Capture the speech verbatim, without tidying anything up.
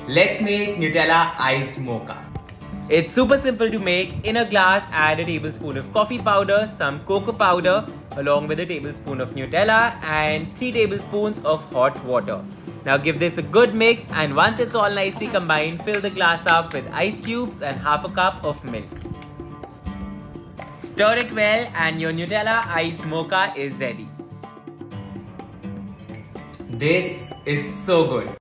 Let's make Nutella Iced Mocha. It's super simple to make. In a glass, add a tablespoon of coffee powder, some cocoa powder, along with a tablespoon of Nutella and three tablespoons of hot water. Now give this a good mix, and once it's all nicely combined, fill the glass up with ice cubes and half a cup of milk. Stir it well and your Nutella Iced Mocha is ready. This is so good.